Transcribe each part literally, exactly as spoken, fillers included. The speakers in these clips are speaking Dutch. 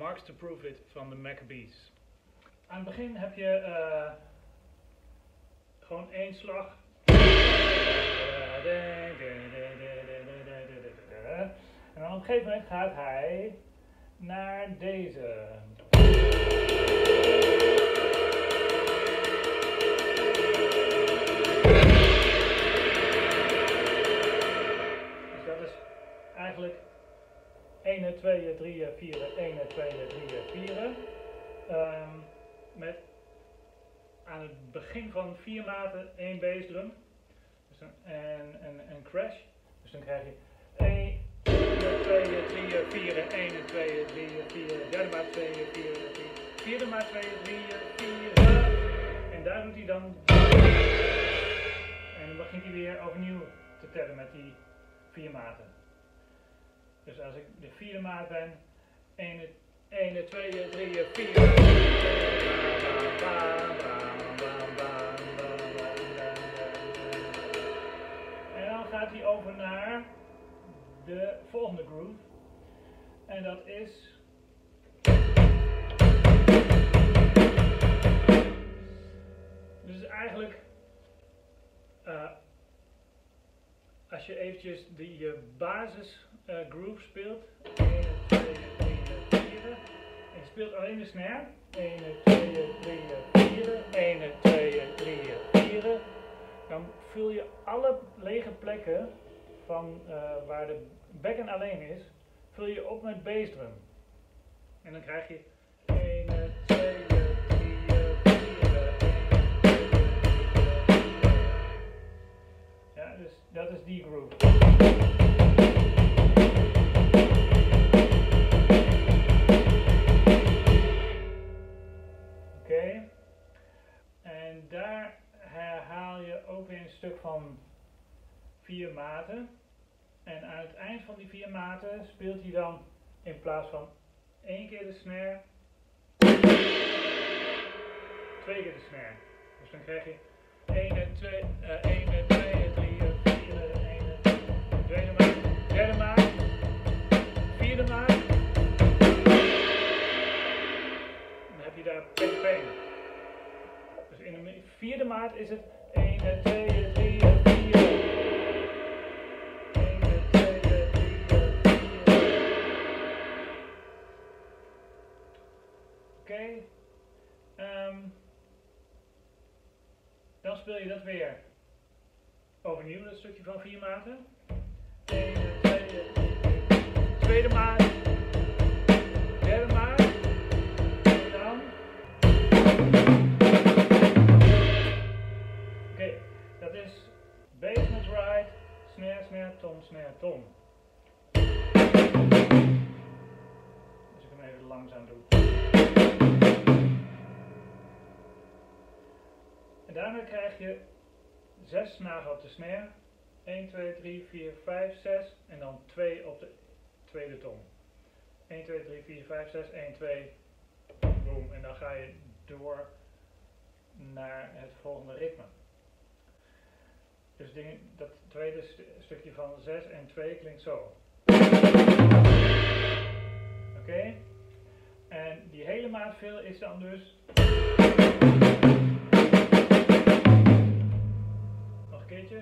Marks to Prove It van de Maccabees. Aan het begin heb je uh, gewoon één slag. En dan op een gegeven moment gaat hij naar deze. Dus dat is eigenlijk één, twee, drie, vier, één, twee, drie, vier. Um, met aan het begin van vier maten één bassdrum. Dus een, en een crash. Dus dan krijg je één, twee, drie, vier, één, twee, drie, vier, derde maat twee, vier, vierde maat twee, drie, vier. En daar doet hij dan. En dan begint hij weer overnieuw te tellen met die vier maten. Dus als ik de vierde maat ben, één, twee, drie, vier. En dan gaat hij over naar de volgende groove. En dat is. Dus eigenlijk. Uh, als je eventjes die uh, basis uh, groove speelt. één, twee, drie, vier. En je speelt alleen de snare. één, twee, drie, vier. één, twee, drie, vier. Dan vul je alle lege plekken van uh, waar de bekken alleen is, vul je op met bassdrum. En dan krijg je één, twee, drie, vier. Ja, dus dat is die groove. Oké. En daar herhaal je ook weer een stuk van vier maten. En aan het eind van die vier maten speelt hij dan in plaats van één keer de snare, twee keer de snare. Dus dan krijg je één, twee, één, twee, drie, vier, één, tweede maat, derde maat, vierde maat. Dan heb je daar peng peng. Dus in de vierde maat is het één, twee, drie, vier. Oké, okay. um, dan speel je dat weer overnieuw, dat stukje van vier maten. één, twee, tweede maat, derde maat, en dan. Oké, okay. Dat is bass met ride, snare, snare, tom, snare, tom. Als ik hem even langzaam doe. En daarna krijg je zes snagen op de snare. één, twee, drie, vier, vijf, zes. En dan twee op de tweede tom. één, twee, drie, vier, vijf, zes, één, twee. Boom. En dan ga je door naar het volgende ritme. Dus ding, dat tweede st stukje van zes en twee klinkt zo. Oké? Okay? En die hele maat veel is dan dus. Nog een keertje.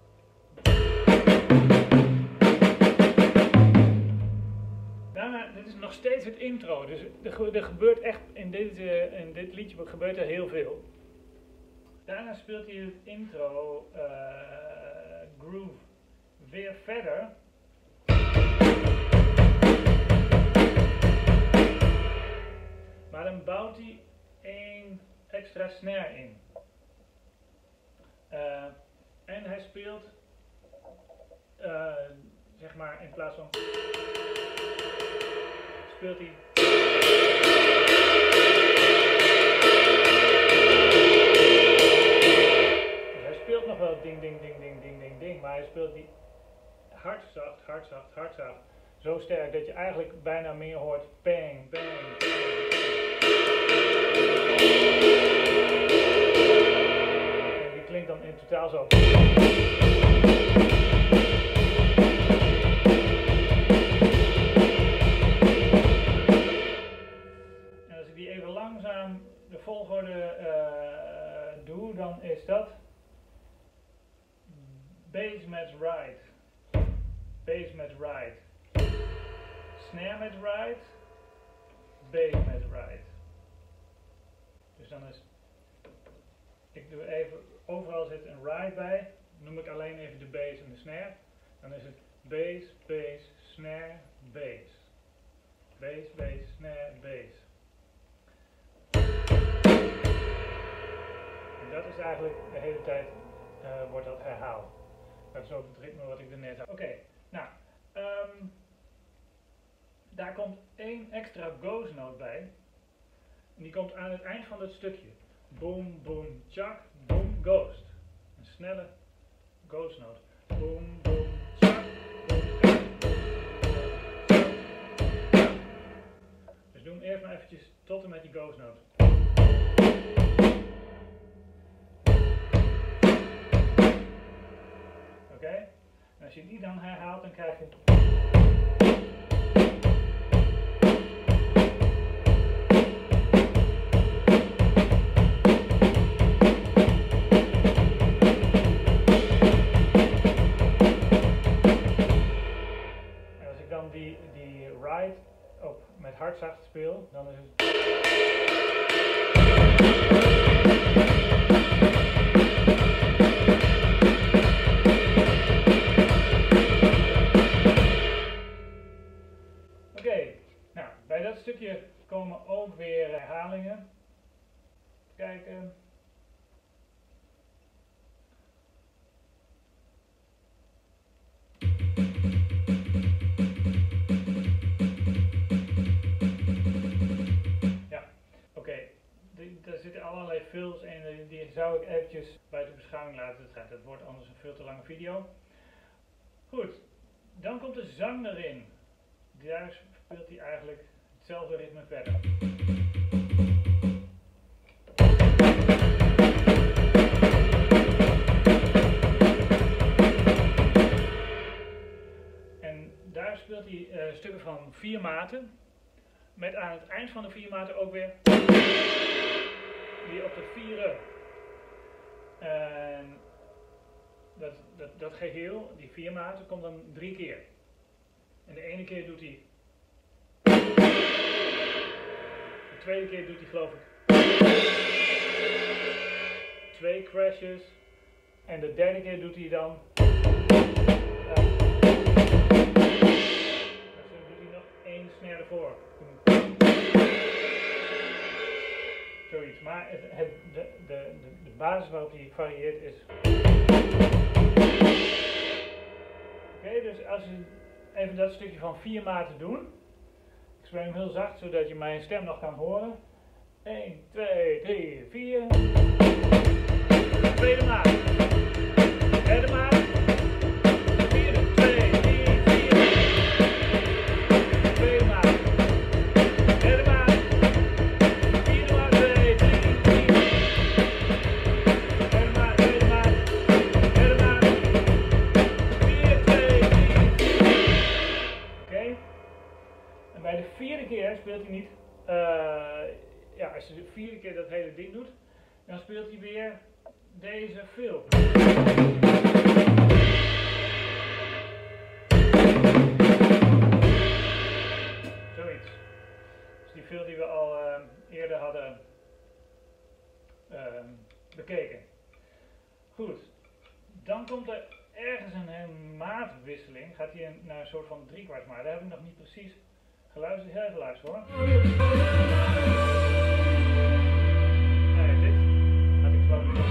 Daarna, dit is nog steeds het intro, dus er, er gebeurt echt in dit, uh, in dit liedje gebeurt er heel veel. Daarna speelt hij het intro uh, groove weer verder. Maar dan bouwt hij één extra snare in. Uh, en hij speelt, uh, zeg maar in plaats van, speelt hij. Dus hij speelt nog wel ding, ding, ding, ding, ding, ding, ding, maar hij speelt die hard zacht, hard zacht, hard zacht. Zo sterk dat je eigenlijk bijna meer hoort bang, bang, bang. En die klinkt dan in totaal zo. bass met ride, bass met ride, snare met ride, bass met ride. Dus dan is, ik doe even, overal zit een ride bij, noem ik alleen even de bass en de snare. Dan is het bass, bass, snare, bass. Bass, bass, snare, bass. En dat is eigenlijk de hele tijd uh, wordt dat herhaald. Dat is ook het ritme wat ik er net had. Oké, okay, nou, um, daar komt één extra ghost note bij. En die komt aan het eind van het stukje. Boom, boom, chak, boom, ghost. Een snelle ghost note. Boom, boom, chak, boom, chak, boom, chak. Dus doe hem eerst maar eventjes tot en met die ghost note. Oké? Okay? En als je die dan herhaalt, dan krijg je... Die, die ride op met hardzacht speel, dan is het. Oké, okay, nou bij dat stukje komen ook weer herhalingen. Kijken. Daar zitten allerlei fills in, die zou ik eventjes bij de beschouwing laten. Dat wordt anders een veel te lange video. Goed, dan komt de zang erin. Daar speelt hij eigenlijk hetzelfde ritme verder. En daar speelt hij uh, stukken van vier maten. Met aan het eind van de vier maten ook weer die op de vieren. En dat, dat, dat geheel, die vier maten, komt dan drie keer. En de ene keer doet hij. De tweede keer doet hij geloof ik twee crashes. En de derde keer doet hij dan. Uh, dus dan doet hij nog één snare ervoor. Zoiets, maar het, het, de, de, de basis waarop die varieert is. Oké, okay, dus als we even dat stukje van vier maten doen. Ik speel hem heel zacht zodat je mijn stem nog kan horen. één, twee, drie, vier. Tweede maat. Derde maat. Vierde, twee, drie, vier. Tweede maat. Derde maat. Speelt hij niet, uh, ja, als je de vierde keer dat hele ding doet, dan speelt hij weer deze fill. Zoiets. Dus die fill die we al uh, eerder hadden uh, bekeken. Goed, dan komt er ergens een, een maatwisseling, gaat hij naar een soort van driekwartsmaat, daar heb ik nog niet precies geluisterd, heel even luisteren hoor. Nee, dit had ik gewoon niet.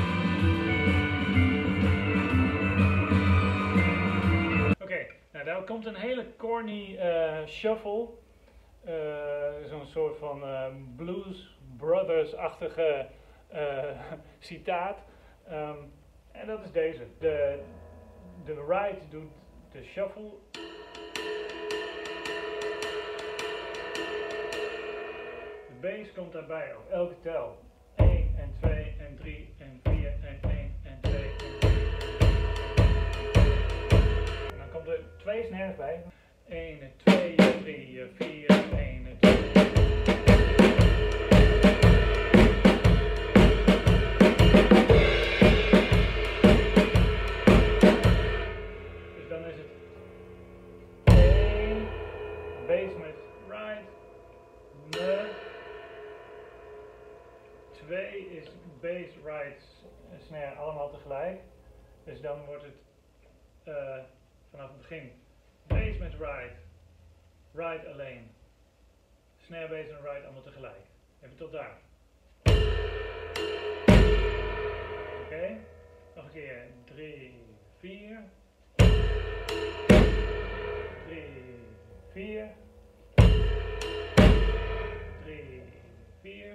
Oké, okay, nou daar komt een hele corny uh, shuffle. Uh, Zo'n soort van uh, Blues Brothers-achtige uh, citaat. Um, en dat is deze. De, de ride doet de shuffle. Bass komt daarbij op elke tel. één en twee en drie en vier en één en twee en drie. En dan komt er twee snares bij. één en twee en drie en vier en één en twee. bass, ride, snare allemaal tegelijk. Dus dan wordt het uh, vanaf het begin bass met ride, ride alleen, snare, bass en ride allemaal tegelijk. Even tot daar. Oké, okay. Nog een keer. drie, vier. drie, vier. drie, vier.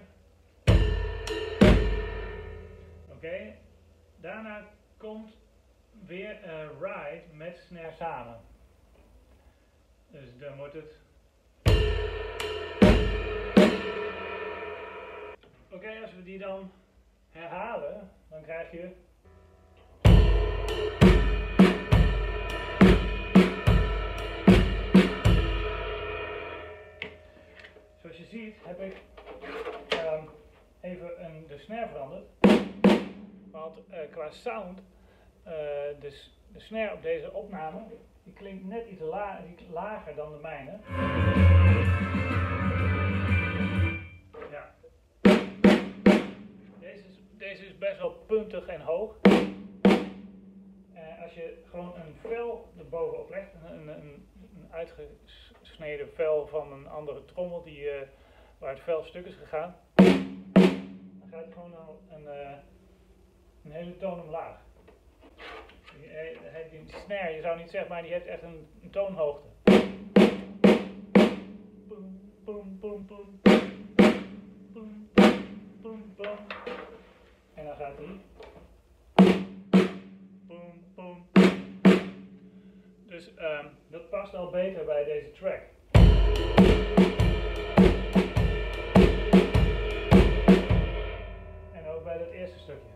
Oké, okay. Daarna komt weer uh, ride met snare samen. Dus dan wordt het. Oké, okay, als we die dan herhalen, dan krijg je. Zoals je ziet heb ik um, even een, de snare veranderd. Want uh, qua sound, uh, de, de snare op deze opname, die klinkt net iets la iets lager dan de mijne. Ja. Deze is, deze is best wel puntig en hoog. Uh, als je gewoon een vel erbovenop legt, een, een, een uitgesneden vel van een andere trommel die, uh, waar het vel stuk is gegaan, dan gaat het gewoon al een, uh, een hele toon omlaag. Die, die snare, je zou niet zeggen, maar die heeft echt een, een toonhoogte. Boom, boom, boom, boom. Boom, boom, boom. En dan gaat die. Boom, boom. Dus um, dat past al beter bij deze track. En ook bij dat eerste stukje.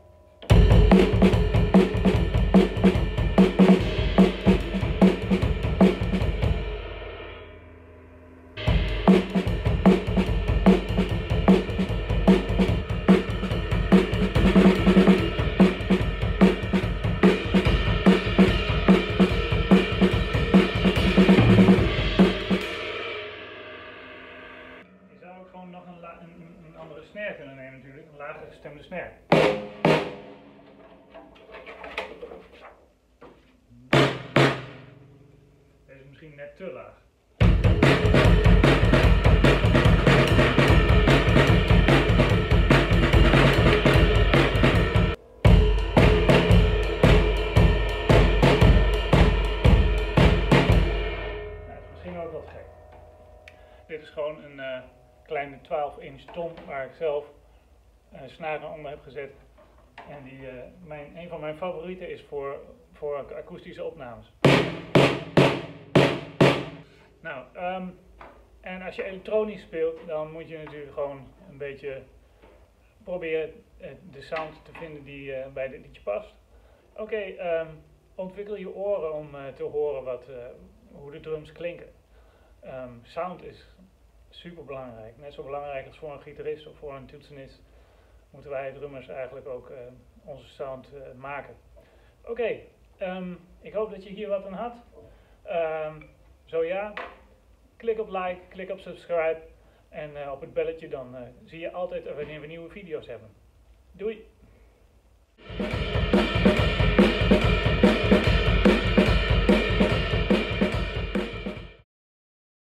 Snare kunnen nemen natuurlijk, een lager gestemde snare. Deze is misschien net te laag. Nou, dat is misschien ook wat gek. Dit is gewoon een uh, kleine twaalf inch tom waar ik zelf uh, snaren onder heb gezet. En die uh, mijn, een van mijn favorieten is voor, voor akoestische opnames. Nou, um, en als je elektronisch speelt, dan moet je natuurlijk gewoon een beetje proberen uh, de sound te vinden die uh, bij dit liedje past. Oké, okay, um, ontwikkel je oren om uh, te horen wat, uh, hoe de drums klinken. Um, sound is super belangrijk. Net zo belangrijk als voor een gitarist of voor een toetsenist moeten wij drummers eigenlijk ook uh, onze sound uh, maken. Oké, okay, um, ik hoop dat je hier wat aan had. Um, zo ja, klik op like, klik op subscribe en uh, op het belletje, dan uh, zie je altijd wanneer we nieuwe video's hebben. Doei!